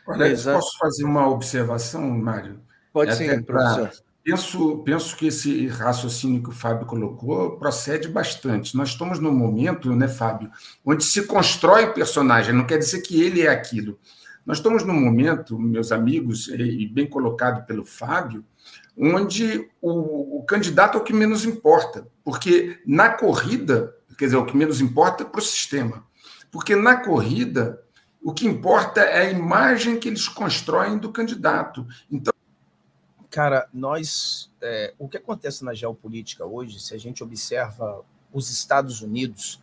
Olha, posso fazer uma observação, Mário? Pode Até sim, professor. penso que esse raciocínio que o Fábio colocou procede bastante. Nós estamos num momento, né, Fábio, onde se constrói o personagem, não quer dizer que ele é aquilo. Nós estamos num momento, meus amigos, e bem colocado pelo Fábio, onde o candidato é o que menos importa, porque na corrida, quer dizer, o que menos importa é para o sistema, porque na corrida o que importa é a imagem que eles constroem do candidato. Então, cara, o que acontece na geopolítica hoje, se a gente observa os Estados Unidos,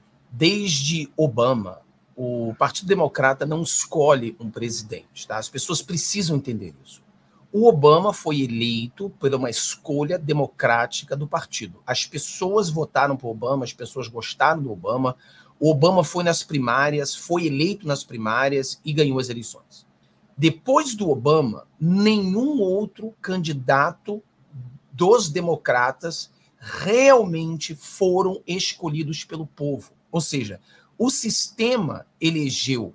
desde Obama, o Partido Democrata não escolhe um presidente, tá? As pessoas precisam entender isso. O Obama foi eleito por uma escolha democrática do partido. As pessoas votaram por Obama, as pessoas gostaram do Obama. O Obama foi nas primárias, foi eleito nas primárias e ganhou as eleições. Depois do Obama, nenhum outro candidato dos democratas realmente foram escolhidos pelo povo. Ou seja, o sistema elegeu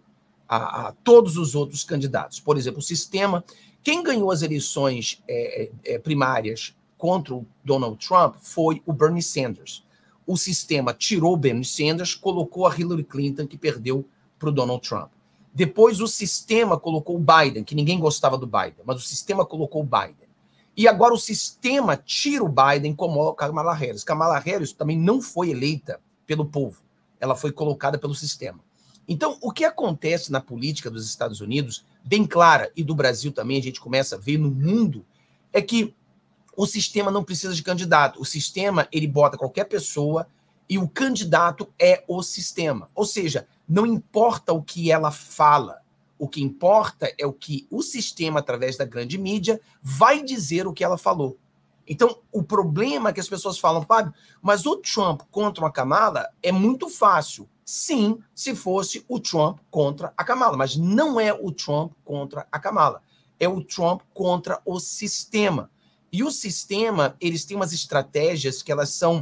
a todos os outros candidatos. Por exemplo, o sistema... Quem ganhou as eleições primárias contra o Donald Trump foi o Bernie Sanders. O sistema tirou o Bernie Sanders, colocou a Hillary Clinton, que perdeu para o Donald Trump. Depois o sistema colocou o Biden, que ninguém gostava do Biden, mas o sistema colocou o Biden. E agora o sistema tira o Biden como Kamala Harris. Kamala Harris também não foi eleita pelo povo. Ela foi colocada pelo sistema. Então, o que acontece na política dos Estados Unidos, bem clara, e do Brasil também, a gente começa a ver no mundo, é que o sistema não precisa de candidato. O sistema, ele bota qualquer pessoa e o candidato é o sistema. Ou seja, não importa o que ela fala, o que importa é o que o sistema, através da grande mídia, vai dizer o que ela falou. Então, o problema é que as pessoas falam, Fábio, mas o Trump contra a Kamala é muito fácil. Sim, se fosse o Trump contra a Kamala, mas não é o Trump contra a Kamala. É o Trump contra o sistema. E o sistema, eles têm umas estratégias que elas são...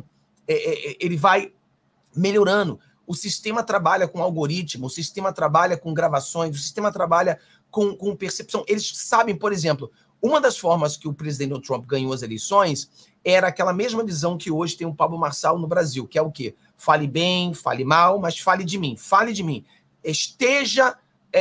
ele vai melhorando. O sistema trabalha com algoritmo, o sistema trabalha com gravações, o sistema trabalha com percepção. Eles sabem, por exemplo, uma das formas que o presidente Donald Trump ganhou as eleições era aquela mesma visão que hoje tem o Pablo Marçal no Brasil, que é o quê? Fale bem, fale mal, mas fale de mim. Fale de mim. Esteja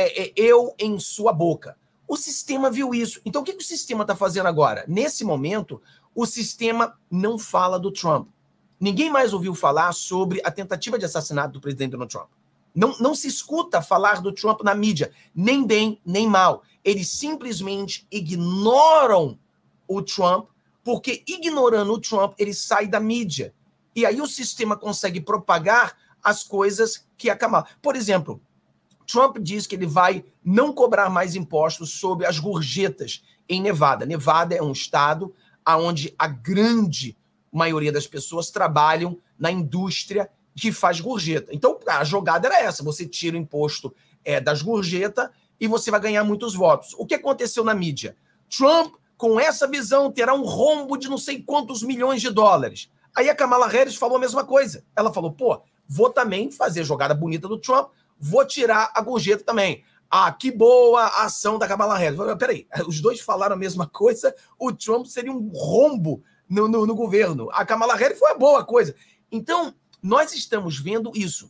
eu em sua boca. O sistema viu isso. Então, o que o sistema está fazendo agora? Nesse momento, o sistema não fala do Trump. Ninguém mais ouviu falar sobre a tentativa de assassinato do presidente Donald Trump. Não se escuta falar do Trump na mídia, nem bem, nem mal. Eles simplesmente ignoram o Trump, porque ignorando o Trump, ele sai da mídia. E aí o sistema consegue propagar as coisas que a Kamala... Por exemplo, Trump diz que ele vai não cobrar mais impostos sobre as gorjetas em Nevada. Nevada é um estado onde a grande maioria das pessoas trabalham na indústria que faz gorjeta. Então, a jogada era essa. Você tira o imposto das gorjetas e você vai ganhar muitos votos. O que aconteceu na mídia? Trump, com essa visão, terá um rombo de não sei quantos milhões de dólares. Aí a Kamala Harris falou a mesma coisa. Ela falou, pô, vou também fazer a jogada bonita do Trump, vou tirar a gorjeta também. Ah, que boa a ação da Kamala Harris. Peraí, os dois falaram a mesma coisa, o Trump seria um rombo no governo. A Kamala Harris foi uma boa coisa. Então, nós estamos vendo isso.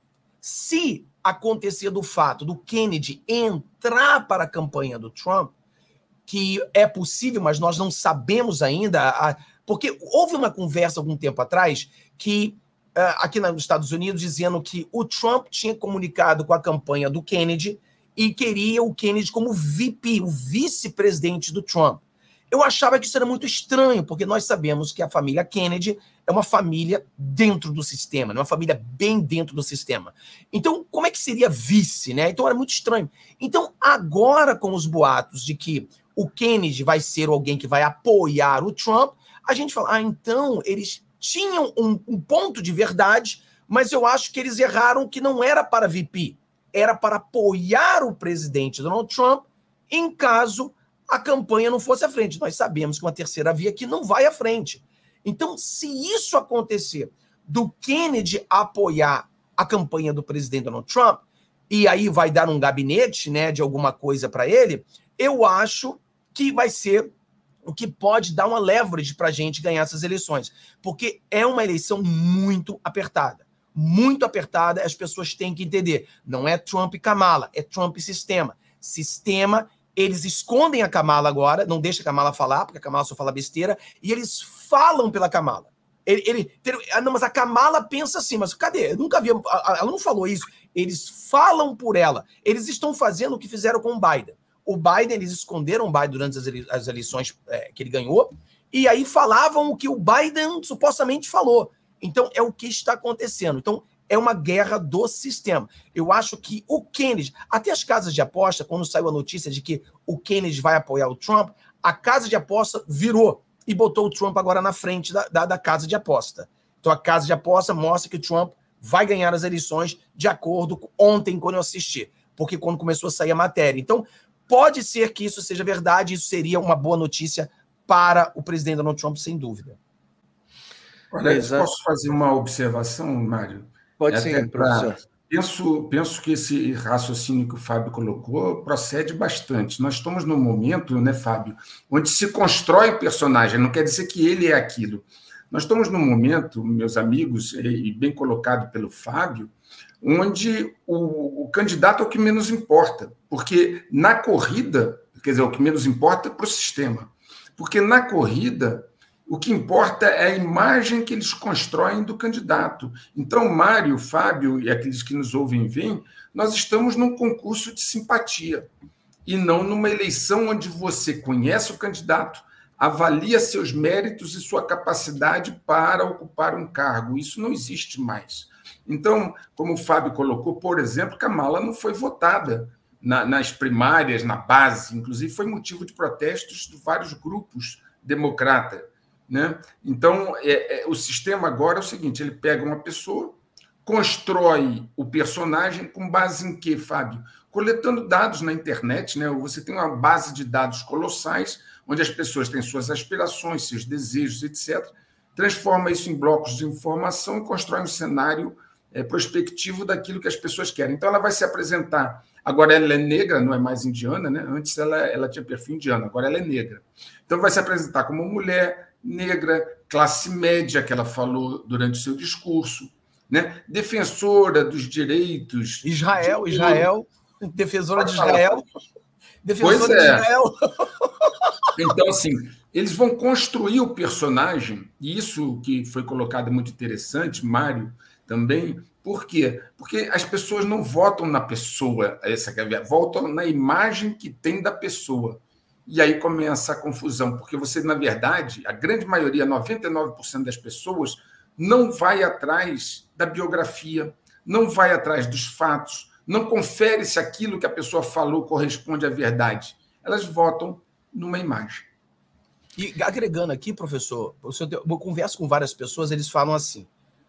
Se acontecer do fato do Kennedy entrar para a campanha do Trump, que é possível, mas nós não sabemos ainda, porque houve uma conversa algum tempo atrás que aqui nos Estados Unidos dizendo que o Trump tinha comunicado com a campanha do Kennedy e queria o Kennedy como VP, o vice-presidente do Trump. Eu achava que isso era muito estranho, porque nós sabemos que a família Kennedy é uma família dentro do sistema, uma família bem dentro do sistema. Então, como é que seria vice, né? Então, era muito estranho. Então, agora, com os boatos de que o Kennedy vai ser alguém que vai apoiar o Trump, a gente fala, então, eles tinham um ponto de verdade, mas eu acho que eles erraram que não era para VP, era para apoiar o presidente Donald Trump em caso a campanha não fosse à frente. Nós sabemos que uma terceira via aqui não vai à frente. Então, se isso acontecer, do Kennedy apoiar a campanha do presidente Donald Trump, e aí vai dar um gabinete, né, de alguma coisa para ele, eu acho que vai ser o que pode dar uma leverage para a gente ganhar essas eleições. Porque é uma eleição muito apertada. Muito apertada, as pessoas têm que entender. Não é Trump e Kamala, é Trump e sistema. Sistema, eles escondem a Kamala agora, não deixa a Kamala falar, porque a Kamala só fala besteira, e eles falam pela Kamala. Não, mas a Kamala pensa assim, mas cadê? Eu nunca vi, ela não falou isso. Eles falam por ela. Eles estão fazendo o que fizeram com o Biden. O Biden, eles esconderam o Biden durante as eleições que ele ganhou, e aí falavam o que o Biden supostamente falou. Então, é o que está acontecendo. Então, é uma guerra do sistema. Eu acho que o Kennedy, até as casas de aposta, quando saiu a notícia de que o Kennedy vai apoiar o Trump, a casa de aposta virou e botou o Trump agora na frente da casa de aposta. Então, a casa de aposta mostra que o Trump vai ganhar as eleições de acordo com ontem, quando eu assisti, porque quando começou a sair a matéria. Então, pode ser que isso seja verdade, isso seria uma boa notícia para o presidente Donald Trump, sem dúvida. Olha, posso fazer uma observação, Mário? Pode sim, professor. Penso que esse raciocínio que o Fábio colocou procede bastante. Nós estamos num momento, né, Fábio, onde se constrói o personagem, não quer dizer que ele é aquilo. Nós estamos num momento, meus amigos, e bem colocado pelo Fábio, onde o candidato é o que menos importa, porque na corrida, quer dizer, o que menos importa é para o sistema, porque na corrida o que importa é a imagem que eles constroem do candidato. Então, Mário, Fábio e aqueles que nos ouvem e veem, nós estamos num concurso de simpatia e não numa eleição onde você conhece o candidato, avalia seus méritos e sua capacidade para ocupar um cargo. Isso não existe mais. Então, como o Fábio colocou, por exemplo, Kamala não foi votada nas primárias, na base, inclusive foi motivo de protestos de vários grupos democratas, né? Então, o sistema agora é o seguinte, ele pega uma pessoa, constrói o personagem com base em quê, Fábio? Coletando dados na internet, né? Você tem uma base de dados colossais, onde as pessoas têm suas aspirações, seus desejos, etc., transforma isso em blocos de informação e constrói um cenário prospectivo daquilo que as pessoas querem. Então, ela vai se apresentar. Agora, ela é negra, não é mais indiana, né? Antes ela tinha perfil indiano, agora ela é negra. Então, vai se apresentar como mulher negra, classe média, que ela falou durante o seu discurso, né? Defensora dos direitos. Israel, defensora de Israel. Defensora de Israel. Então, assim, eles vão construir o personagem, e isso que foi colocado é muito interessante, Mário, também. Por quê? Porque as pessoas não votam na pessoa, votam na imagem que tem da pessoa. E aí começa a confusão, porque você, na verdade, a grande maioria, 99% das pessoas, não vai atrás da biografia, não vai atrás dos fatos, não confere se aquilo que a pessoa falou corresponde à verdade. Elas votam numa imagem. E agregando aqui, professor, eu converso com várias pessoas, eles falam assim,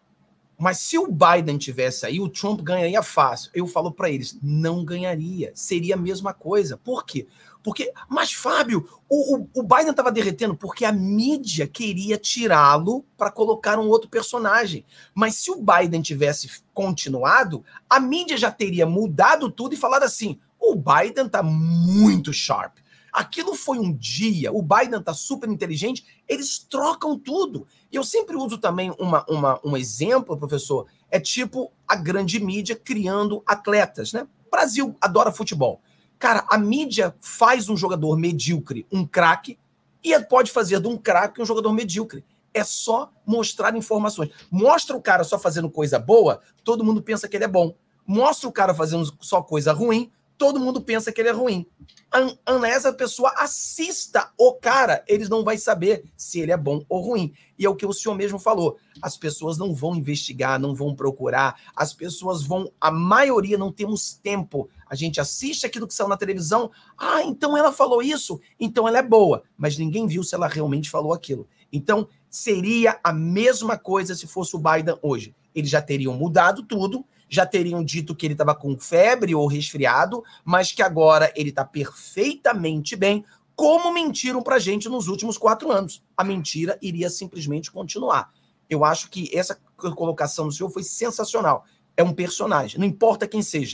mas se o Biden tivesse aí, o Trump ganharia fácil. Eu falo para eles, não ganharia, seria a mesma coisa. Por quê? Mas, Fábio, o Biden estava derretendo porque a mídia queria tirá-lo para colocar um outro personagem. Mas se o Biden tivesse continuado, a mídia já teria mudado tudo e falado assim, o Biden está muito sharp. Aquilo foi um dia, o Biden está super inteligente, eles trocam tudo. E eu sempre uso também um exemplo, professor, é tipo a grande mídia criando atletas, né? O Brasil adora futebol. Cara, a mídia faz um jogador medíocre um craque e pode fazer de um craque um jogador medíocre. É só mostrar informações. Mostra o cara só fazendo coisa boa, todo mundo pensa que ele é bom. Mostra o cara fazendo só coisa ruim, todo mundo pensa que ele é ruim. Unless a pessoa assista o cara, eles não vai saber se ele é bom ou ruim. E é o que o senhor mesmo falou. As pessoas não vão investigar, não vão procurar. As pessoas vão... A maioria não temos tempo. A gente assiste aquilo que saiu na televisão. Ah, então ela falou isso. Então ela é boa. Mas ninguém viu se ela realmente falou aquilo. Então seria a mesma coisa se fosse o Biden hoje. Eles já teriam mudado tudo, já teriam dito que ele estava com febre ou resfriado, mas que agora ele está perfeitamente bem, como mentiram para a gente nos últimos 4 anos. A mentira iria simplesmente continuar. Eu acho que essa colocação do senhor foi sensacional. É um personagem, não importa quem seja.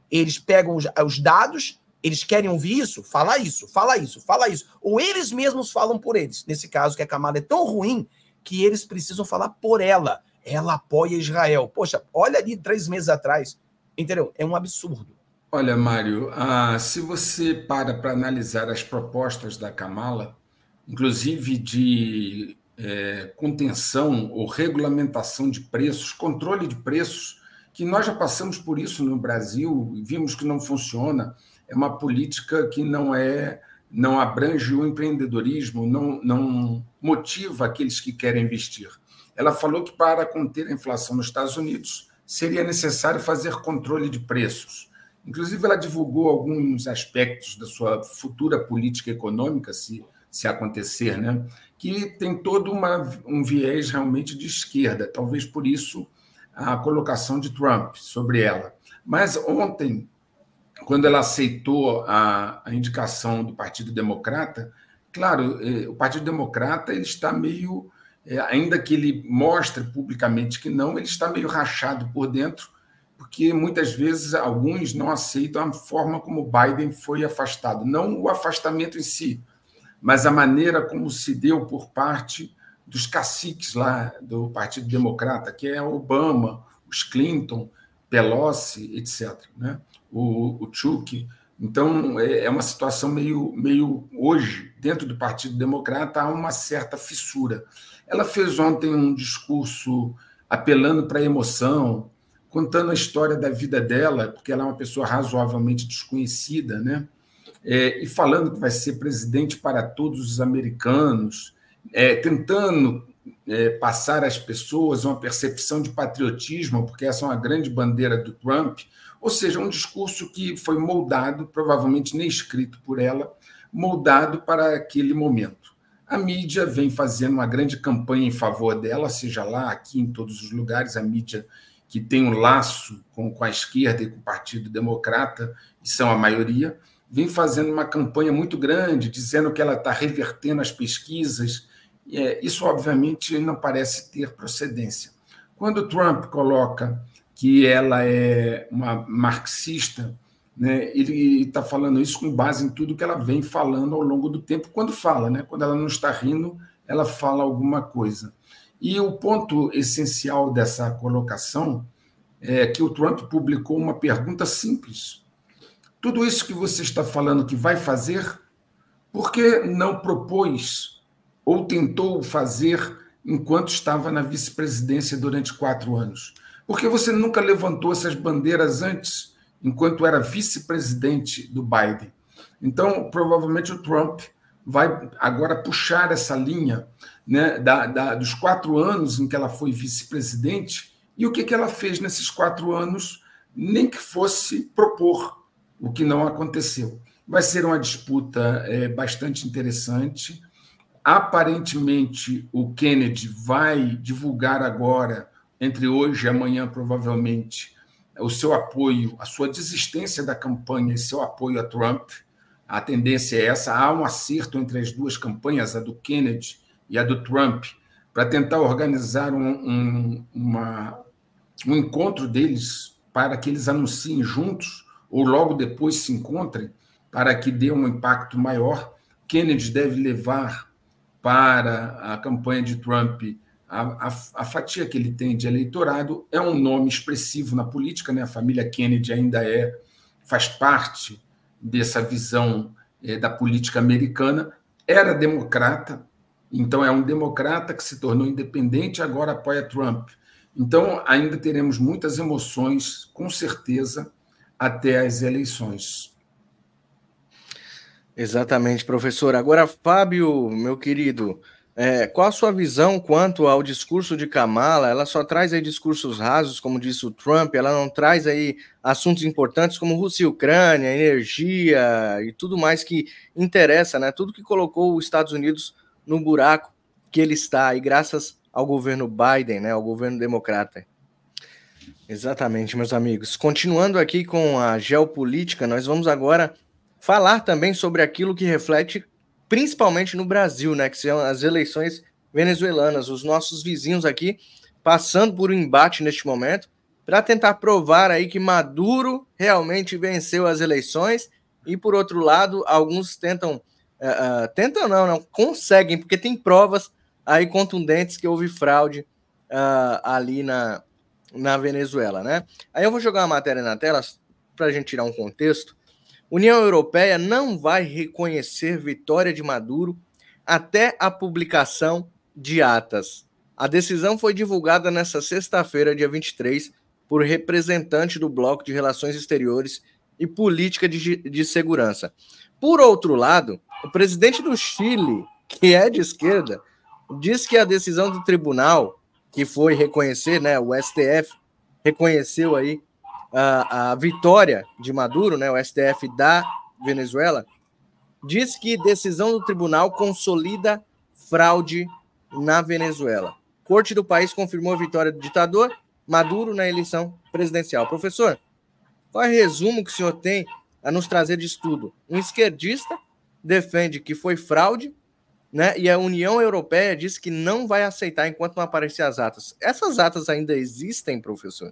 Eles pegam os dados, eles querem ouvir isso, fala isso, fala isso, fala isso. Ou eles mesmos falam por eles. Nesse caso, que a Kamala é tão ruim que eles precisam falar por ela. Ela apoia Israel. Poxa, olha ali 3 meses atrás. Entendeu? É um absurdo. Olha, Mário, se você para analisar as propostas da Kamala, inclusive de contenção ou regulamentação de preços, controle de preços, que nós já passamos por isso no Brasil, vimos que não funciona, é uma política que não abrange o empreendedorismo, não motiva aqueles que querem investir. Ela falou que para conter a inflação nos Estados Unidos seria necessário fazer controle de preços. Inclusive, ela divulgou alguns aspectos da sua futura política econômica, se acontecer, né? Que tem todo um viés realmente de esquerda, talvez por isso a colocação de Trump sobre ela. Mas ontem, quando ela aceitou a indicação do Partido Democrata, claro, o Partido Democrata ele está meio, ainda que ele mostre publicamente que não, ele está meio rachado por dentro, porque muitas vezes alguns não aceitam a forma como Biden foi afastado, não o afastamento em si, mas a maneira como se deu por parte dos caciques lá do Partido Democrata, que é Obama, os Clinton, Pelosi, etc., né? O Chuck. Então, é uma situação meio hoje, dentro do Partido Democrata, há uma certa fissura. Ela fez ontem um discurso apelando para a emoção, contando a história da vida dela, porque ela é uma pessoa razoavelmente desconhecida, né? E falando que vai ser presidente para todos os americanos, tentando passar às pessoas uma percepção de patriotismo, porque essa é uma grande bandeira do Trump, ou seja, um discurso que foi moldado, provavelmente nem escrito por ela, moldado para aquele momento. A mídia vem fazendo uma grande campanha em favor dela, seja lá, aqui, em todos os lugares, a mídia que tem um laço com a esquerda e com o Partido Democrata, e são a maioria, vem fazendo uma campanha muito grande, dizendo que ela está revertendo as pesquisas. Isso, obviamente, não parece ter procedência. Quando Trump coloca que ela é uma marxista, né, ele está falando isso com base em tudo que ela vem falando ao longo do tempo, quando fala, né? Quando ela não está rindo, ela fala alguma coisa. E o ponto essencial dessa colocação é que o Trump publicou uma pergunta simples. Tudo isso que você está falando que vai fazer, por que não propôs ou tentou fazer enquanto estava na vice-presidência durante 4 anos? Por que você nunca levantou essas bandeiras antes, enquanto era vice-presidente do Biden? Então, provavelmente o Trump vai agora puxar essa linha, né, dos 4 anos em que ela foi vice-presidente, e o que ela fez nesses 4 anos, nem que fosse propor, o que não aconteceu. Vai ser uma disputa bastante interessante. Aparentemente, o Kennedy vai divulgar agora, entre hoje e amanhã, provavelmente, o seu apoio, a sua desistência da campanha e seu apoio a Trump. A tendência é essa. Há um acerto entre as duas campanhas, a do Kennedy e a do Trump, para tentar organizar um encontro deles para que eles anunciem juntos ou logo depois se encontrem, para que dê um impacto maior. Kennedy deve levar para a campanha de Trump a fatia que ele tem de eleitorado. É um nome expressivo na política, né? A família Kennedy ainda faz parte dessa visão da política americana. Era democrata, então é um democrata que se tornou independente e agora apoia Trump. Então, ainda teremos muitas emoções, com certeza, até as eleições. Exatamente, professor. Agora, Fábio, meu querido, qual a sua visão quanto ao discurso de Kamala? Ela só traz aí discursos rasos, como disse o Trump, ela não traz aí assuntos importantes como Rússia e Ucrânia, energia e tudo mais que interessa, né? Tudo que colocou os Estados Unidos no buraco que ele está, e graças ao governo Biden, né, ao governo democrata. Exatamente, meus amigos. Continuando aqui com a geopolítica, nós vamos agora falar também sobre aquilo que reflete principalmente no Brasil, né, que são as eleições venezuelanas. Os nossos vizinhos aqui passando por um embate neste momento, para tentar provar aí que Maduro realmente venceu as eleições. E, por outro lado, alguns tentam não, conseguem, porque tem provas aí contundentes que houve fraude ali na Venezuela, né? Aí eu vou jogar uma matéria na tela para a gente tirar um contexto. União Europeia não vai reconhecer vitória de Maduro até a publicação de atas. A decisão foi divulgada nesta sexta-feira, dia 23, por representante do Bloco de Relações Exteriores e Política de Segurança. Por outro lado, o presidente do Chile, que é de esquerda, diz que a decisão do tribunal, que foi reconhecer, né, o STF reconheceu aí a vitória de Maduro, né, o STF da Venezuela, diz que decisão do tribunal consolida fraude na Venezuela. Corte do país confirmou a vitória do ditador Maduro na eleição presidencial. Professor, qual é o resumo que o senhor tem a nos trazer de estudo? Um esquerdista defende que foi fraude, né? E a União Europeia diz que não vai aceitar enquanto não aparecer as atas. Essas atas ainda existem, professor?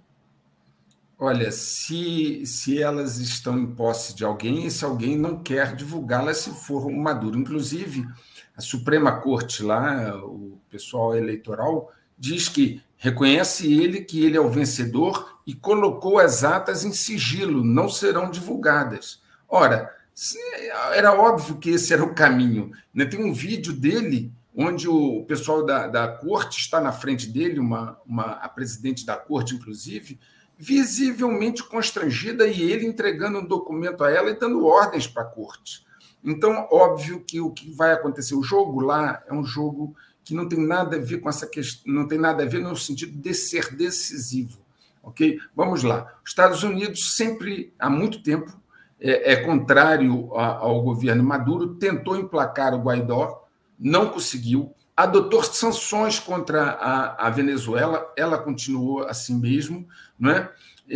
Olha, se elas estão em posse de alguém, esse alguém não quer divulgá-las se for um Maduro. Inclusive, a Suprema Corte lá, o pessoal eleitoral, diz que reconhece que ele é o vencedor e colocou as atas em sigilo, não serão divulgadas. Ora, era óbvio que esse era o caminho. Tem um vídeo dele onde o pessoal da corte está na frente dele, a presidente da corte, inclusive, visivelmente constrangida, e ele entregando um documento a ela e dando ordens para a corte. Então, óbvio que o que vai acontecer, o jogo lá é um jogo que não tem nada a ver com essa questão, não tem nada a ver no sentido de ser decisivo. Ok? Vamos lá. Os Estados Unidos sempre, há muito tempo, é contrário ao governo Maduro, tentou emplacar o Guaidó, não conseguiu, adotou sanções contra a Venezuela, ela continuou assim mesmo, não é?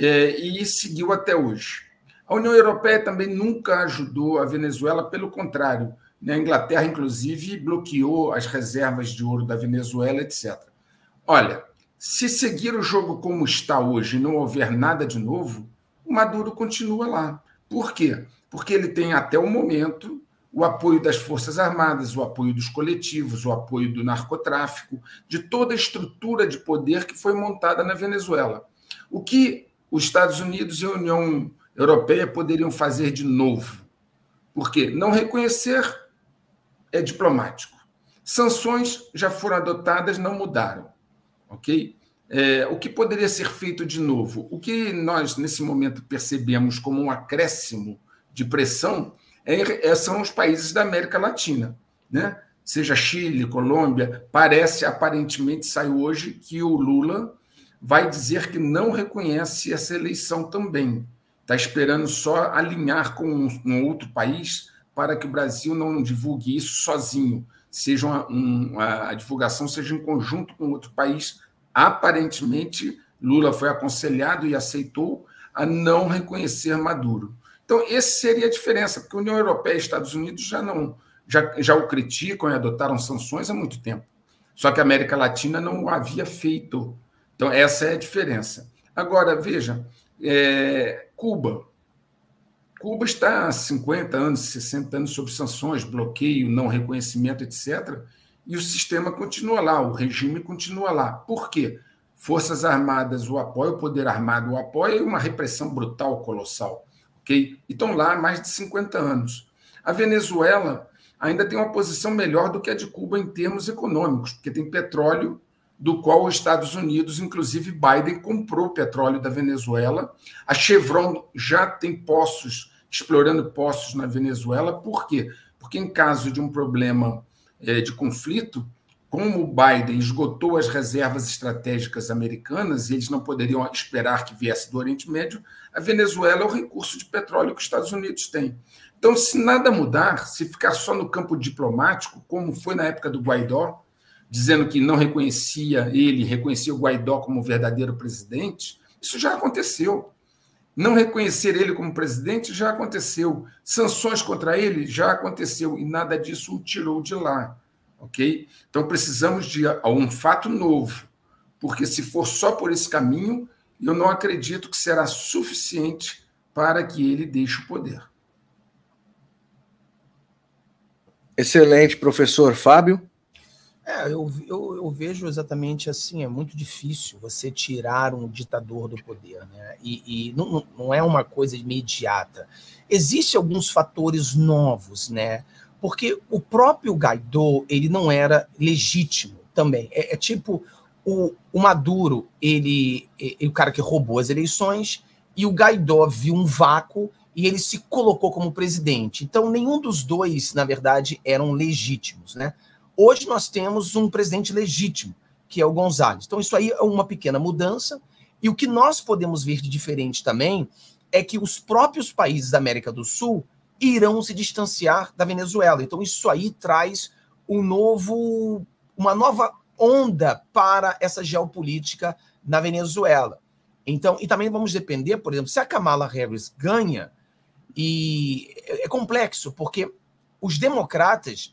E seguiu até hoje. A União Europeia também nunca ajudou a Venezuela, pelo contrário. A Inglaterra, inclusive, bloqueou as reservas de ouro da Venezuela, etc. Olha, se seguir o jogo como está hoje e não houver nada de novo, o Maduro continua lá. Por quê? Porque ele tem, até o momento, o apoio das Forças Armadas, o apoio dos coletivos, o apoio do narcotráfico, de toda a estrutura de poder que foi montada na Venezuela. O que os Estados Unidos e a União Europeia poderiam fazer de novo? Porque não reconhecer é diplomático. Sanções já foram adotadas, não mudaram. Ok? O que poderia ser feito de novo? O que nós, nesse momento, percebemos como um acréscimo de pressão são os países da América Latina, né? Seja Chile, Colômbia. Aparentemente, saiu hoje que o Lula vai dizer que não reconhece essa eleição também. Está esperando só alinhar com um outro país para que o Brasil não divulgue isso sozinho, a divulgação seja em conjunto com outro país. Aparentemente, Lula foi aconselhado e aceitou a não reconhecer Maduro. Então, essa seria a diferença, porque a União Europeia e Estados Unidos já o criticam e adotaram sanções há muito tempo. Só que a América Latina não o havia feito. Então, essa é a diferença. Agora, veja, Cuba. Cuba está há 50 anos, 60 anos sob sanções, bloqueio, não reconhecimento, etc., e o sistema continua lá, o regime continua lá. Por quê? Forças Armadas o apoiam, o poder armado o apoia, e uma repressão brutal, colossal. Okay? E estão lá há mais de 50 anos. A Venezuela ainda tem uma posição melhor do que a de Cuba em termos econômicos, porque tem petróleo, do qual os Estados Unidos, inclusive Biden, comprou petróleo da Venezuela. A Chevron já tem explorando poços na Venezuela. Por quê? Porque em caso de um problema de conflito, como o Biden esgotou as reservas estratégicas americanas, e eles não poderiam esperar que viesse do Oriente Médio, a Venezuela é o recurso de petróleo que os Estados Unidos têm. Então, se nada mudar, se ficar só no campo diplomático, como foi na época do Guaidó, dizendo que não reconhecia o Guaidó como verdadeiro presidente, isso já aconteceu. Não reconhecer ele como presidente já aconteceu. Sanções contra ele já aconteceu, e nada disso o tirou de lá. Okay? Então, precisamos de um fato novo, porque se for só por esse caminho, e eu não acredito que será suficiente para que ele deixe o poder. Excelente, professor Fábio. Eu vejo exatamente assim, é muito difícil você tirar um ditador do poder, né? E não é uma coisa imediata. Existem alguns fatores novos, né? Porque o próprio Guaidó, ele não era legítimo também. É tipo o Maduro, ele o cara que roubou as eleições, e o Guaidó viu um vácuo e ele se colocou como presidente. Então, nenhum dos dois, na verdade, eram legítimos, né? Hoje nós temos um presidente legítimo, que é o González. Então, isso aí é uma pequena mudança. E o que nós podemos ver de diferente também é que os próprios países da América do Sul irão se distanciar da Venezuela. Então, isso aí traz uma nova onda para essa geopolítica na Venezuela. Então, e também vamos depender, por exemplo, se a Kamala Harris ganha, e é complexo, porque os democratas,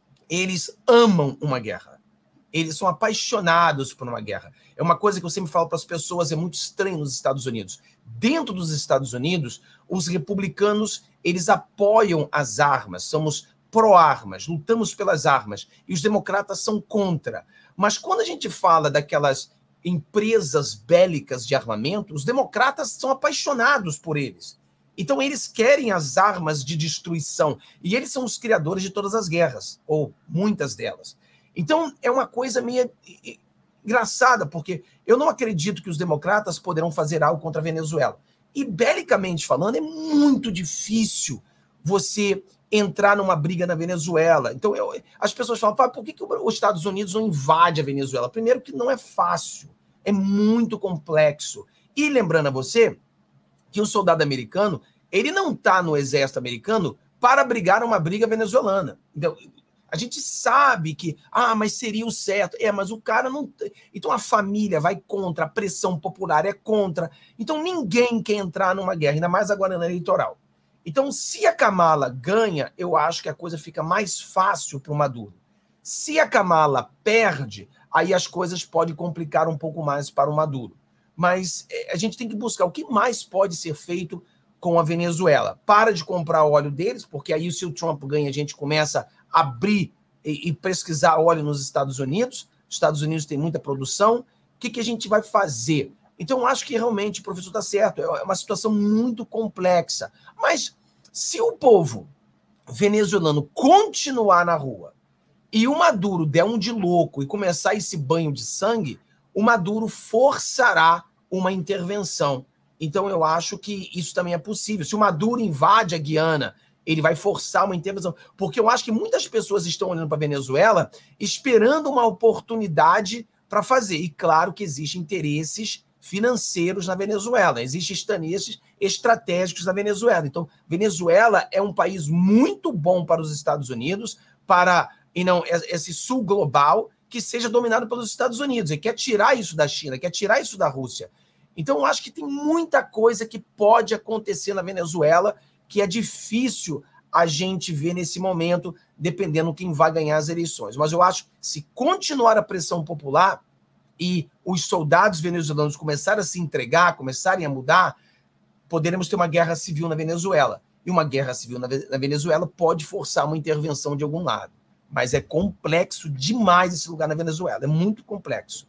eles amam uma guerra. Eles são apaixonados por uma guerra. É uma coisa que eu sempre falo para as pessoas, é muito estranho nos Estados Unidos. Dentro dos Estados Unidos, os republicanos, eles apoiam as armas, somos pró-armas, lutamos pelas armas, e os democratas são contra. Mas quando a gente fala daquelas empresas bélicas de armamento, os democratas são apaixonados por eles. Então, eles querem as armas de destruição. E eles são os criadores de todas as guerras, ou muitas delas. Então, é uma coisa meio engraçada, porque eu não acredito que os democratas poderão fazer algo contra a Venezuela. E, belicamente falando, é muito difícil você entrar numa briga na Venezuela. Então, as pessoas falam, por que os Estados Unidos não invadem a Venezuela? Primeiro, que não é fácil. É muito complexo. E, lembrando a você, que o soldado americano, ele não está no exército americano para brigar uma briga venezuelana. Então, a gente sabe que, mas seria o certo. Mas o cara não... Então, a família vai contra, a pressão popular é contra. Então, ninguém quer entrar numa guerra, ainda mais agora na eleitoral. Então, se a Kamala ganha, eu acho que a coisa fica mais fácil para o Maduro. Se a Kamala perde, aí as coisas podem complicar um pouco mais para o Maduro. Mas a gente tem que buscar o que mais pode ser feito com a Venezuela. Para de comprar óleo deles, porque aí se o Trump ganha, a gente começa a abrir e pesquisar óleo nos Estados Unidos. Os Estados Unidos têm muita produção. O que a gente vai fazer? Então, eu acho que realmente o professor está certo. É uma situação muito complexa. Mas se o povo venezuelano continuar na rua e o Maduro der um de louco e começar esse banho de sangue, o Maduro forçará uma intervenção. Então, eu acho que isso também é possível. Se o Maduro invade a Guiana, ele vai forçar uma intervenção. Porque eu acho que muitas pessoas estão olhando para a Venezuela esperando uma oportunidade para fazer. E claro que existem interesses financeiros na Venezuela, existem interesses estratégicos na Venezuela. Então, Venezuela é um país muito bom para os Estados Unidos, para esse sul global, que seja dominado pelos Estados Unidos. Ele quer tirar isso da China, quer tirar isso da Rússia. Então, eu acho que tem muita coisa que pode acontecer na Venezuela que é difícil a gente ver nesse momento, dependendo quem vai ganhar as eleições. Mas eu acho que se continuar a pressão popular e os soldados venezuelanos começarem a se entregar, começarem a mudar, poderemos ter uma guerra civil na Venezuela. E uma guerra civil na Venezuela pode forçar uma intervenção de algum lado. Mas é complexo demais esse lugar na Venezuela, é muito complexo.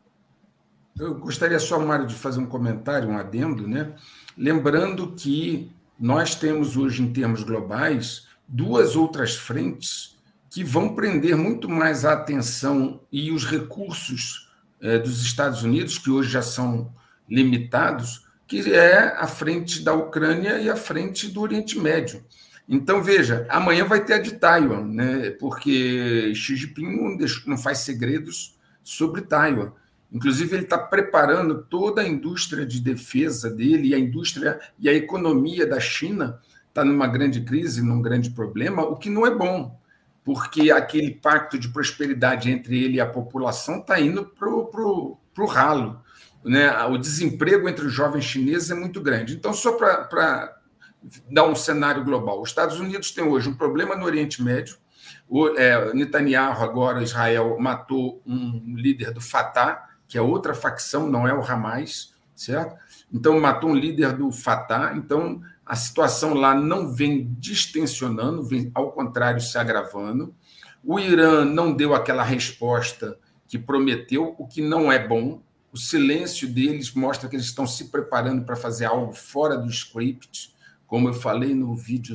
Eu gostaria só, Mário, de fazer um comentário, um adendo, né? Lembrando que nós temos hoje, em termos globais, duas outras frentes que vão prender muito mais a atenção e os recursos dos Estados Unidos, que hoje já são limitados, que é a frente da Ucrânia e a frente do Oriente Médio. Então, veja, amanhã vai ter a de Taiwan, né? Porque Xi Jinping não faz segredos sobre Taiwan. Inclusive, ele está preparando toda a indústria de defesa dele, e a indústria e a economia da China está numa grande crise, num grande problema, o que não é bom, porque aquele pacto de prosperidade entre ele e a população está indo para o ralo, né? O desemprego entre os jovens chineses é muito grande. Então, só para dar um cenário global, os Estados Unidos têm hoje um problema no Oriente Médio. O Netanyahu, agora, Israel, matou um líder do Fatah, que é outra facção, não é o Hamas, certo? Então, matou um líder do Fatah, então a situação lá não vem distensionando, vem, ao contrário, se agravando. O Irã não deu aquela resposta que prometeu, o que não é bom. O silêncio deles mostra que eles estão se preparando para fazer algo fora do script, como eu falei no vídeo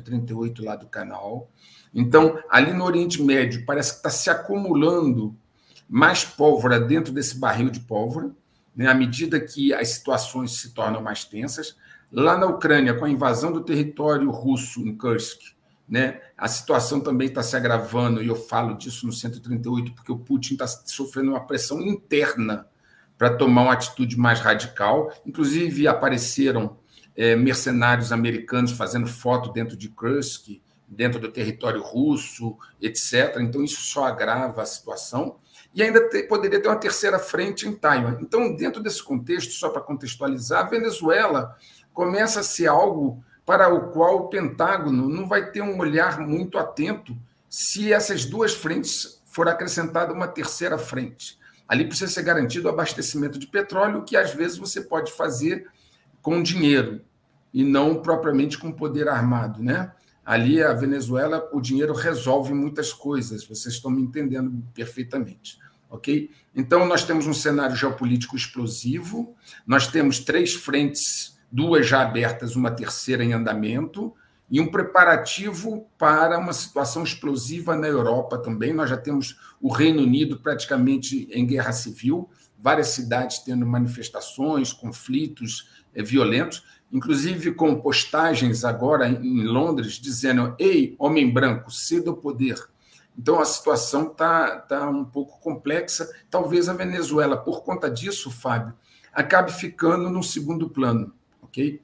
138 lá do canal. Então, ali no Oriente Médio, parece que está se acumulando mais pólvora dentro desse barril de pólvora, né, à medida que as situações se tornam mais tensas. Lá na Ucrânia, com a invasão do território russo em Kursk, né, a situação também está se agravando, e eu falo disso no 138, porque o Putin está sofrendo uma pressão interna para tomar uma atitude mais radical. Inclusive, apareceram mercenários americanos fazendo foto dentro de Kursk, dentro do território russo, etc. Então, isso só agrava a situação. E ainda poderia ter uma terceira frente em Taiwan. Então, dentro desse contexto, só para contextualizar, a Venezuela começa a ser algo para o qual o Pentágono não vai ter um olhar muito atento se essas duas frentes for acrescentada uma terceira frente. Ali precisa ser garantido o abastecimento de petróleo, que às vezes você pode fazer com dinheiro e não propriamente com poder armado, né? Ali, a Venezuela, o dinheiro resolve muitas coisas, vocês estão me entendendo perfeitamente, ok? Então, nós temos um cenário geopolítico explosivo, nós temos 3 frentes, 2 já abertas, uma terceira em andamento, e um preparativo para uma situação explosiva na Europa também. Nós já temos o Reino Unido praticamente em guerra civil, várias cidades tendo manifestações, conflitos violentos, inclusive com postagens agora em Londres dizendo: ei, homem branco, ceda o poder. Então, a situação tá um pouco complexa. Talvez a Venezuela, por conta disso, Fábio, acabe ficando no segundo plano, ok?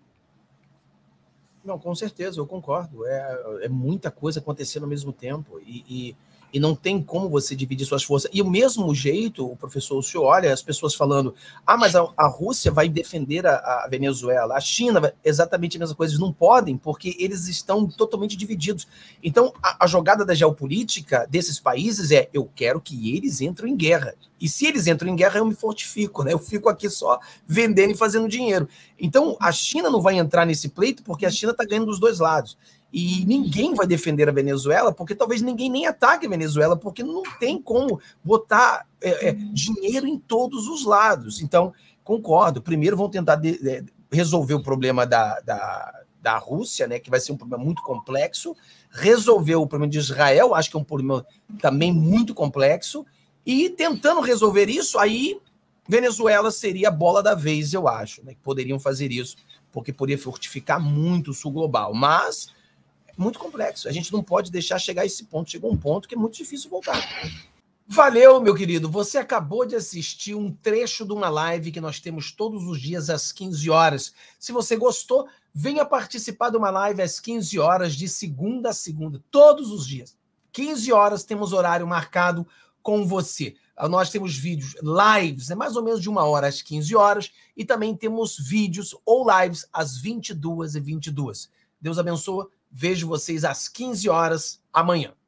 Não, com certeza, eu concordo. É muita coisa acontecendo ao mesmo tempo. E não tem como você dividir suas forças. E o mesmo jeito, o professor, o senhor olha as pessoas falando: ah, mas a Rússia vai defender a Venezuela, a China vai... Exatamente a mesma coisa. Eles não podem, porque eles estão totalmente divididos. Então, a jogada da geopolítica desses países é: eu quero que eles entrem em guerra. E se eles entram em guerra, eu me fortifico, né? Eu fico aqui só vendendo e fazendo dinheiro. Então, a China não vai entrar nesse pleito, porque a China está ganhando dos dois lados. E ninguém vai defender a Venezuela, porque talvez ninguém nem ataque a Venezuela, porque não tem como botar dinheiro em todos os lados. Então, concordo. Primeiro vão tentar resolver o problema da Rússia, né, que vai ser um problema muito complexo. Resolver o problema de Israel, acho que é um problema também muito complexo. E tentando resolver isso, aí Venezuela seria a bola da vez, eu acho, né, que poderiam fazer isso, porque poderia fortificar muito o sul global. Mas muito complexo. A gente não pode deixar chegar a esse ponto. Chegou um ponto que é muito difícil voltar. Valeu, meu querido. Você acabou de assistir um trecho de uma live que nós temos todos os dias às 15 horas. Se você gostou, venha participar de uma live às 15 horas, de segunda a segunda, todos os dias. 15 horas temos horário marcado com você. Nós temos vídeos, lives, mais ou menos de 1 hora às 15 horas, e também temos vídeos ou lives às 22h22. Deus abençoe. Vejo vocês às 15 horas amanhã.